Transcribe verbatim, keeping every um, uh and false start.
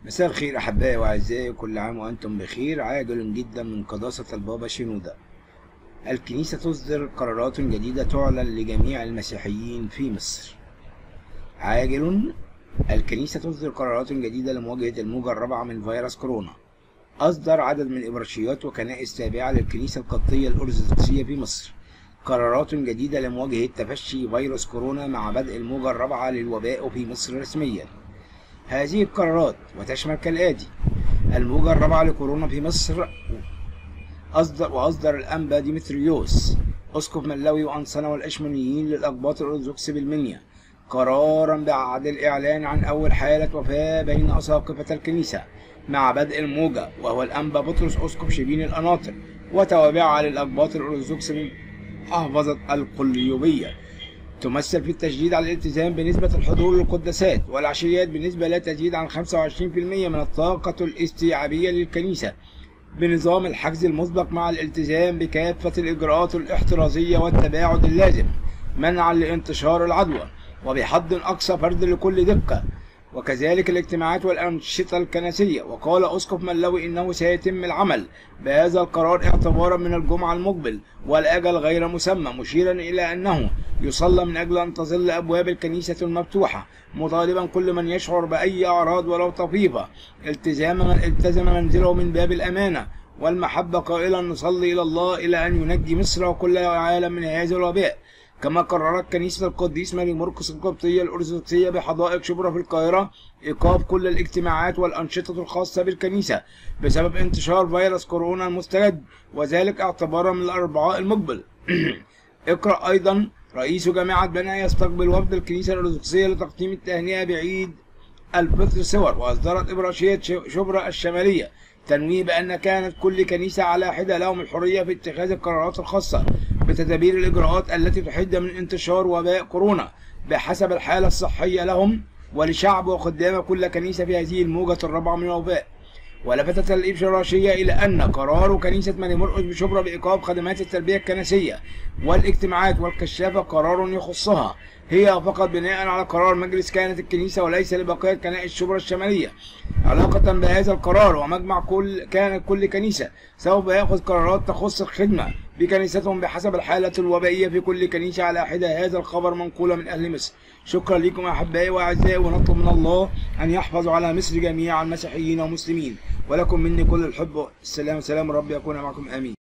مساء الخير أحبائي وأعزائي، كل عام وأنتم بخير. عاجل جدا من قداسة البابا شنودة. الكنيسة تصدر قرارات جديدة تعلن لجميع المسيحيين في مصر. عاجل الكنيسة تصدر قرارات جديدة لمواجهة الموجة الرابعة من فيروس كورونا. أصدر عدد من إبرشيات وكنائس تابعة للكنيسة القبطية الأرثوذكسية في مصر قرارات جديدة لمواجهة تفشي فيروس كورونا مع بدء الموجة الرابعة للوباء في مصر رسميا. هذه القرارات وتشمل كالآتي: الموجة الرابعة لكورونا في مصر. أصدر وأصدر الأنبا ديمتريوس أسقف ملاوي وأنصنة والأشمونيين للأقباط الأرثوذكس بالمنيا قرارا بعد الإعلان عن أول حالة وفاة بين أساقفة الكنيسة مع بدء الموجة، وهو الأنبا بطرس أسقف شبين القناطر وتوابعها للأقباط الأرثوذكس من محافظة القليوبية، تمثل في التشديد على الالتزام بنسبة الحضور للقداسات والعشيات بنسبة لا تزيد عن خمسة وعشرين بالمئة من الطاقة الاستيعابية للكنيسة، بنظام الحجز المسبق مع الالتزام بكافة الإجراءات الاحترازية والتباعد اللازم منعا لانتشار العدوى، وبحد أقصى فرد لكل دقة، وكذلك الاجتماعات والأنشطة الكنسية. وقال أسقف ملاوي إنه سيتم العمل بهذا القرار اعتبارا من الجمعة المقبل والأجل غير مسمى، مشيرا إلى أنه يصلى من أجل أن تظل أبواب الكنيسة المفتوحة، مطالبا كل من يشعر بأي أعراض ولو طفيفة التزام من التزم منزله من باب الأمانة والمحبة، قائلا: نصلي إلى الله إلى أن ينجي مصر وكل العالم من هذا الوباء. كما قررت كنيسة القديس ماري مرقس القبطية الأرثوذكسية بحدائق شبرا في القاهرة إيقاف كل الاجتماعات والأنشطة الخاصة بالكنيسة بسبب انتشار فيروس كورونا المستجد، وذلك اعتبارا من الأربعاء المقبل. اقرأ أيضا: رئيس جامعة بنها يستقبل وفد الكنيسة الأرثوذكسية لتقديم التهنئة بعيد الفطر صور. وأصدرت إبراشية شبرا الشمالية تنويه بأن كانت كل كنيسة على حدة لهم الحرية في اتخاذ القرارات الخاصة بتدابير الإجراءات التي تحد من انتشار وباء كورونا بحسب الحالة الصحية لهم ولشعب وخدام كل كنيسة في هذه الموجة الرابعة من الوباء. ولفتت الإبراشية إلى أن قرار كنيسة ماري مرقس بشبرا بإيقاف خدمات التربية الكنسية والاجتماعات والكشافة قرار يخصها هي فقط بناء على قرار مجلس كهنة الكنيسة وليس لبقية كنائس شبرا الشمالية. علاقة بهذا القرار ومجمع كل كانت كل كنيسة سوف يأخذ قرارات تخص الخدمة بكنيستهم بحسب الحالة الوبائية في كل كنيسة على حدة. هذا الخبر منقول من أهل مصر. شكرا لكم أحبائي وأعزائي، ونطلب من الله أن يحفظ على مصر جميع المسيحيين والمسلمين، ولكم مني كل الحب. السلام سلام ربي يكون معكم، آمين.